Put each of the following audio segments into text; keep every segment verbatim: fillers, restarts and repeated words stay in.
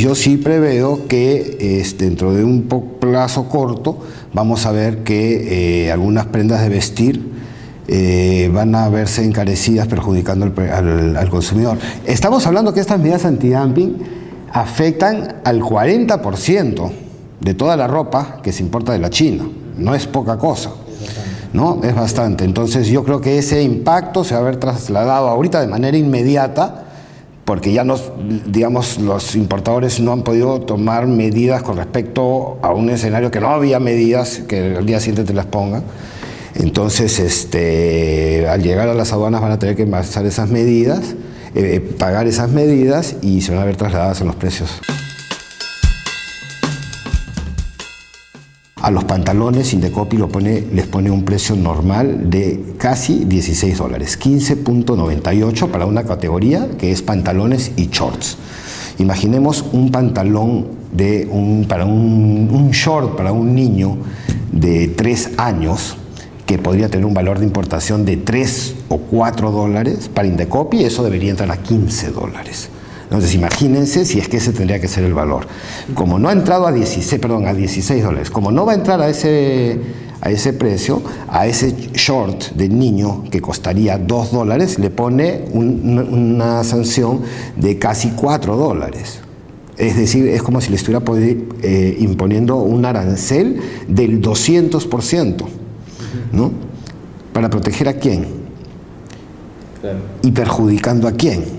yo sí preveo que este, dentro de un plazo corto vamos a ver que eh, algunas prendas de vestir eh, van a verse encarecidas, perjudicando al, al, al consumidor. Estamos hablando que estas medidas antidumping afectan al cuarenta por ciento de toda la ropa que se importa de la China. No es poca cosa, ¿no? Es bastante. Entonces yo creo que ese impacto se va a ver trasladado ahorita de manera inmediata, porque ya nos, digamos, los importadores no han podido tomar medidas con respecto a un escenario que no había medidas, que al día siguiente te las pongan. Entonces, este, al llegar a las aduanas van a tener que pasar esas medidas, eh, pagar esas medidas y se van a ver trasladadas en los precios. A los pantalones Indecopi lo pone, les pone un precio normal de casi dieciséis dólares, quince punto noventa y ocho para una categoría que es pantalones y shorts. Imaginemos un pantalón de un, para un, un short para un niño de tres años que podría tener un valor de importación de tres o cuatro dólares, para Indecopi eso debería entrar a quince dólares. Entonces imagínense si es que ese tendría que ser el valor. Como no ha entrado a dieciséis, perdón, a dieciséis dólares, como no va a entrar a ese, a ese precio, a ese short de niño que costaría dos dólares, le pone un, una sanción de casi cuatro dólares. Es decir, es como si le estuviera eh, imponiendo un arancel del doscientos por ciento, ¿no? ¿Para proteger a quién? Claro. ¿Y perjudicando a quién?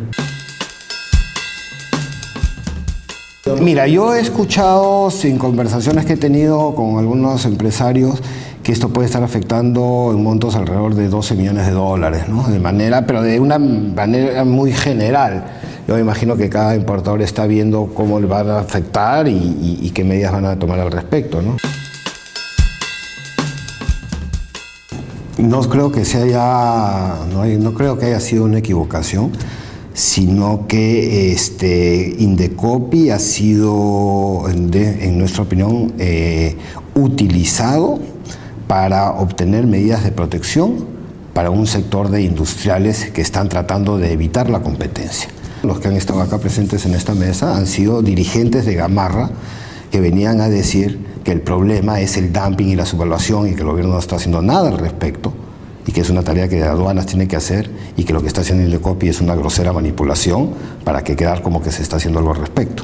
Mira, yo he escuchado en conversaciones que he tenido con algunos empresarios que esto puede estar afectando en montos alrededor de doce millones de dólares, ¿no? De manera, pero de una manera muy general. Yo me imagino que cada importador está viendo cómo le van a afectar y, y, y qué medidas van a tomar al respecto, ¿no? No creo que se haya, no, hay, no creo que haya sido una equivocación, sino que este, Indecopi ha sido, de, en nuestra opinión, eh, utilizado para obtener medidas de protección para un sector de industriales que están tratando de evitar la competencia. Los que han estado acá presentes en esta mesa han sido dirigentes de Gamarra que venían a decir que el problema es el dumping y la subvaluación y que el gobierno no está haciendo nada al respecto, y que es una tarea que aduanas tiene que hacer y que lo que está haciendo Indecopi es una grosera manipulación para que quedar como que se está haciendo algo al respecto.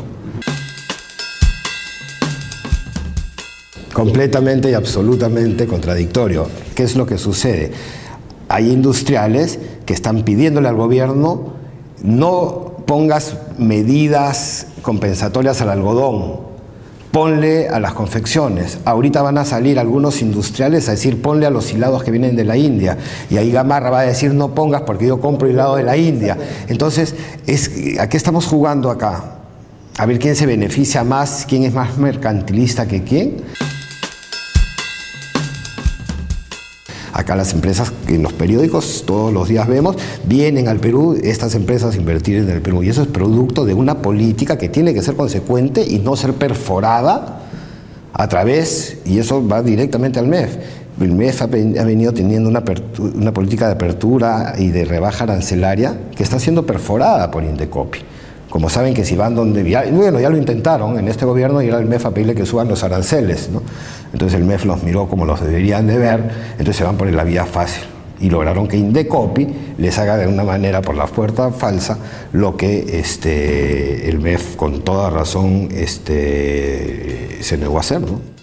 Completamente y absolutamente contradictorio. ¿Qué es lo que sucede? Hay industriales que están pidiéndole al gobierno: no pongas medidas compensatorias al algodón, ponle a las confecciones. Ahorita van a salir algunos industriales a decir ponle a los hilados que vienen de la India, y ahí Gamarra va a decir no pongas porque yo compro hilado de la India. Entonces, es, ¿a qué estamos jugando acá? A ver quién se beneficia más, quién es más mercantilista que quién. Acá las empresas que en los periódicos todos los días vemos, vienen al Perú estas empresas a invertir en el Perú, y eso es producto de una política que tiene que ser consecuente y no ser perforada a través, y eso va directamente al M E F. El M E F ha venido teniendo una, una política de apertura y de rebaja arancelaria que está siendo perforada por Indecopi. Como saben que si van donde... Ya, bueno, ya lo intentaron en este gobierno, y era el M E F a pedirle que suban los aranceles, ¿no? Entonces el M E F los miró como los deberían de ver, entonces se van por la vía fácil. Y lograron que Indecopi les haga de una manera, por la puerta falsa, lo que este, el M E F con toda razón este, se negó a hacer, ¿no?